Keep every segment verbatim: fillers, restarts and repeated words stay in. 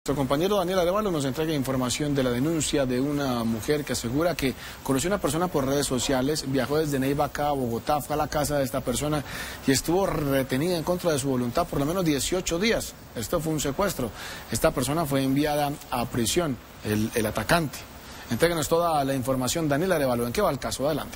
Nuestro compañero Daniel Arevalo nos entrega información de la denuncia de una mujer que asegura que conoció a una persona por redes sociales, viajó desde Neiva acá a Bogotá, fue a la casa de esta persona y estuvo retenida en contra de su voluntad por lo menos dieciocho días. Esto fue un secuestro. Esta persona fue enviada a prisión, el, el atacante. Entréguenos toda la información, Daniel Arevalo. ¿En qué va el caso? Adelante.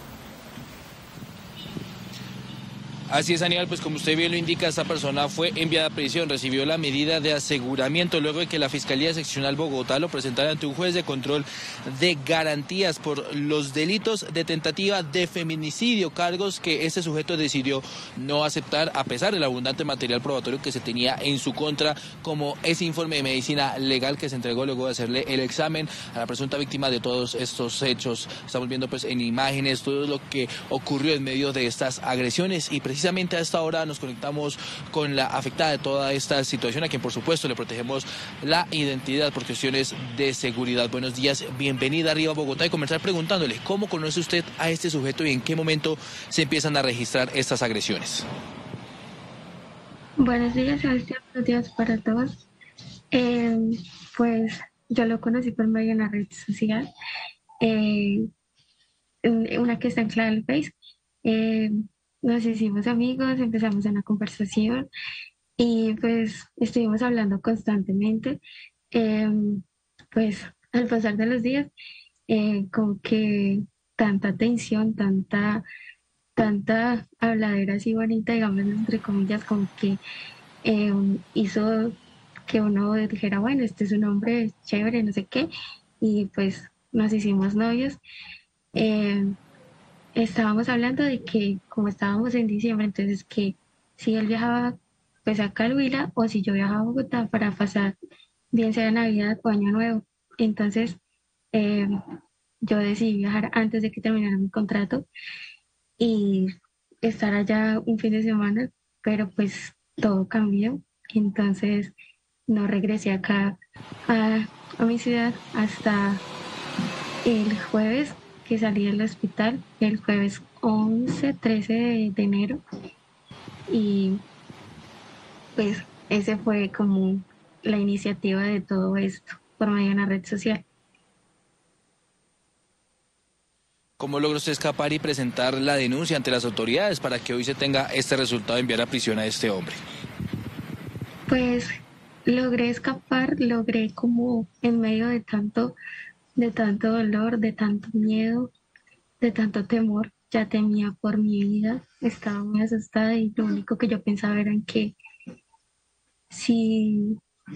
Así es, Aníbal, pues como usted bien lo indica, esta persona fue enviada a prisión, recibió la medida de aseguramiento luego de que la Fiscalía Seccional Bogotá lo presentara ante un juez de control de garantías por los delitos de tentativa de feminicidio, cargos que este sujeto decidió no aceptar a pesar del abundante material probatorio que se tenía en su contra, como ese informe de medicina legal que se entregó luego de hacerle el examen a la presunta víctima de todos estos hechos. Estamos viendo pues en imágenes todo lo que ocurrió en medio de estas agresiones y precisamente Precisamente a esta hora nos conectamos con la afectada de toda esta situación, a quien por supuesto le protegemos la identidad por cuestiones de seguridad. Buenos días, bienvenida arriba a Bogotá, y comenzar preguntándole cómo conoce usted a este sujeto y en qué momento se empiezan a registrar estas agresiones. Buenos días, Sebastián, buenos días para todos. Eh, pues yo lo conocí por medio de una red social, eh, una que está en clave del Face. Eh, Nos hicimos amigos, empezamos una conversación y pues estuvimos hablando constantemente. Eh, pues al pasar de los días, eh, como que tanta tensión, tanta, tanta habladera así bonita, digamos entre comillas, como que eh, hizo que uno dijera, bueno, este es un hombre chévere, no sé qué, y pues nos hicimos novios. Eh, Estábamos hablando de que como estábamos en diciembre, entonces que si él viajaba pues acá al Huila o si yo viajaba a Bogotá para pasar bien sea Navidad o Año Nuevo. Entonces eh, yo decidí viajar antes de que terminara mi contrato y estar allá un fin de semana, pero pues todo cambió. Entonces no regresé acá a, a mi ciudad hasta el jueves que salí del hospital, el jueves once, trece de, de enero, y pues ese fue como la iniciativa de todo esto por medio de una red social. ¿Cómo logró usted escapar y presentar la denuncia ante las autoridades para que hoy se tenga este resultado de enviar a prisión a este hombre? Pues logré escapar, logré como en medio de tanto de tanto dolor, de tanto miedo, de tanto temor. Ya temía por mi vida, estaba muy asustada y lo único que yo pensaba era en que si,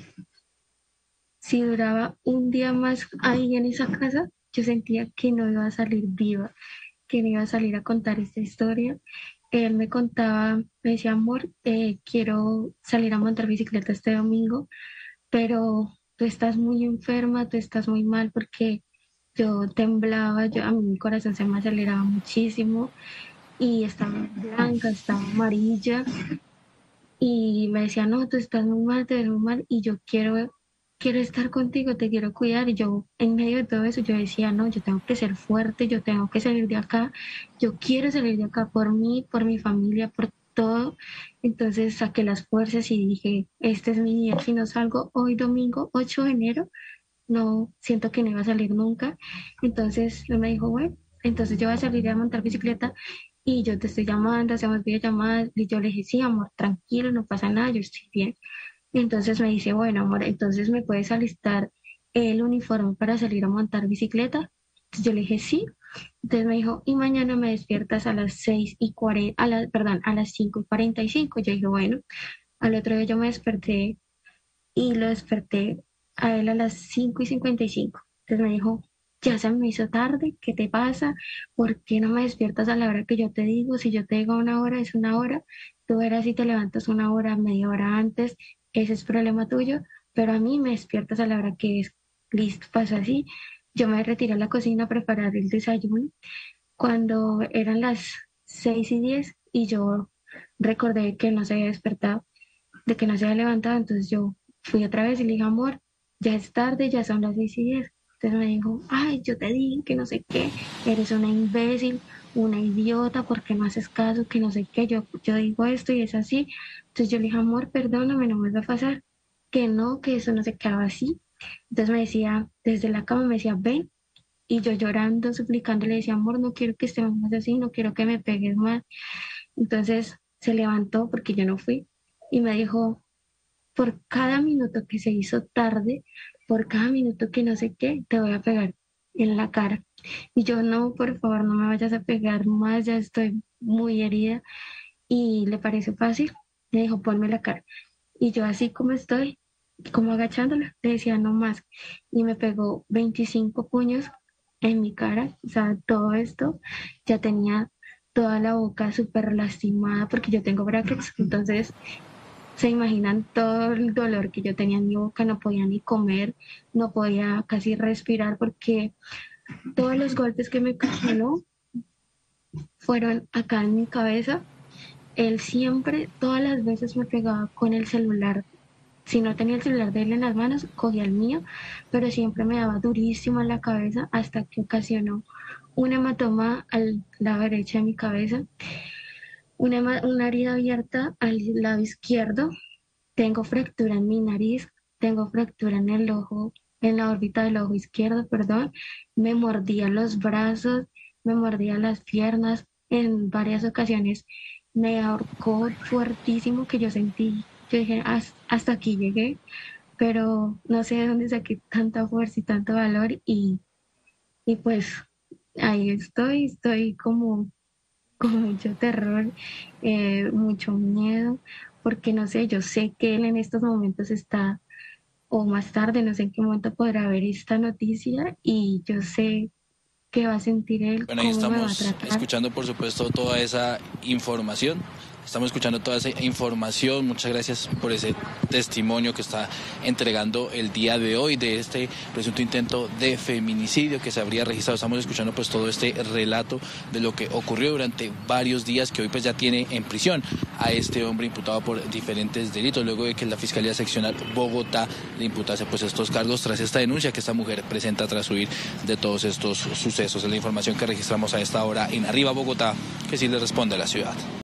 si duraba un día más ahí en esa casa, yo sentía que no iba a salir viva, que no iba a salir a contar esta historia. Él me contaba, me decía, amor, eh, quiero salir a montar bicicleta este domingo, pero tú estás muy enferma, tú estás muy mal, porque yo temblaba, yo, a mí mi corazón se me aceleraba muchísimo y estaba blanca, estaba amarilla y me decía, no, tú estás muy mal, te ves muy mal y yo quiero, quiero estar contigo, te quiero cuidar. Y yo en medio de todo eso yo decía, no, yo tengo que ser fuerte, yo tengo que salir de acá, yo quiero salir de acá por mí, por mi familia, por todo. Entonces saqué las fuerzas y dije, este es mi día, si no salgo hoy domingo ocho de enero, no, siento que no iba a salir nunca. Entonces él me dijo, bueno, entonces yo voy a salir a montar bicicleta y yo te estoy llamando, hacemos videollamadas. Y yo le dije, sí, amor, tranquilo, no pasa nada, yo estoy bien. Entonces me dice, bueno, amor, entonces me puedes alistar el uniforme para salir a montar bicicleta. Entonces yo le dije, sí. Entonces me dijo, y mañana me despiertas a las seis y cuarenta, a la, perdón, a las cinco y cuarenta y cinco. Yo dije, bueno. Al otro día yo me desperté y lo desperté a él a las cinco y cincuenta y cinco. Entonces me dijo, ya se me hizo tarde, ¿qué te pasa? ¿Por qué no me despiertas a la hora que yo te digo? Si yo te digo una hora, es una hora. Tú verás si te levantas una hora, media hora antes, ese es problema tuyo, pero a mí me despiertas a la hora que es. Listo, pasó así. Yo me retiré a la cocina a preparar el desayuno. Cuando eran las seis y diez y yo recordé que no se había despertado, de que no se había levantado, entonces yo fui otra vez y le dije, amor, ya es tarde, ya son las seis y diez. Entonces me dijo, ay, yo te dije que no sé qué, eres una imbécil, una idiota, porque no haces caso, que no sé qué, yo, yo digo esto y es así. Entonces yo le dije, amor, perdóname, no me vuelve a pasar. que no, que eso no se quedaba así. Entonces me decía, desde la cama me decía, ven, y yo llorando, suplicando, le decía, amor, no quiero que estemos más así, no quiero que me pegues más. Entonces se levantó porque yo no fui y me dijo, por cada minuto que se hizo tarde, por cada minuto que no sé qué, te voy a pegar en la cara. Y yo, no, por favor, no me vayas a pegar más, ya estoy muy herida. Y le pareció fácil, me dijo, ponme la cara. Y yo así como estoy, como agachándola, le decía, no más. Y me pegó veinticinco puños en mi cara, o sea, todo esto, ya tenía toda la boca súper lastimada porque yo tengo brackets, entonces se imaginan todo el dolor que yo tenía en mi boca, no podía ni comer, no podía casi respirar porque todos los golpes que me ocasionó fueron acá en mi cabeza. Él siempre, todas las veces me pegaba con el celular. Si no tenía el celular de él en las manos, cogía el mío, pero siempre me daba durísimo en la cabeza hasta que ocasionó una hematoma al lado derecho de mi cabeza, una, una herida abierta al lado izquierdo, tengo fractura en mi nariz, tengo fractura en el ojo, en la órbita del ojo izquierdo, perdón, me mordía los brazos, me mordía las piernas, en varias ocasiones me ahorcó fuertísimo que yo sentí, yo dije, hasta aquí llegué, pero no sé de dónde saqué tanta fuerza y tanto valor y, y pues ahí estoy, estoy como con mucho terror, eh, mucho miedo, porque no sé, yo sé que él en estos momentos está, o más tarde, no sé en qué momento podrá ver esta noticia y yo sé qué va a sentir él, Bueno, ahí cómo me va a estamos tratar. escuchando, por supuesto, toda esa información. Estamos escuchando toda esa información. Muchas gracias por ese testimonio que está entregando el día de hoy de este presunto intento de feminicidio que se habría registrado. Estamos escuchando pues todo este relato de lo que ocurrió durante varios días, que hoy pues ya tiene en prisión a este hombre imputado por diferentes delitos, luego de que la Fiscalía Seccional Bogotá le imputase pues estos cargos tras esta denuncia que esta mujer presenta tras huir de todos estos sucesos. Es la información que registramos a esta hora en Arriba Bogotá, que sí le responde a la ciudad.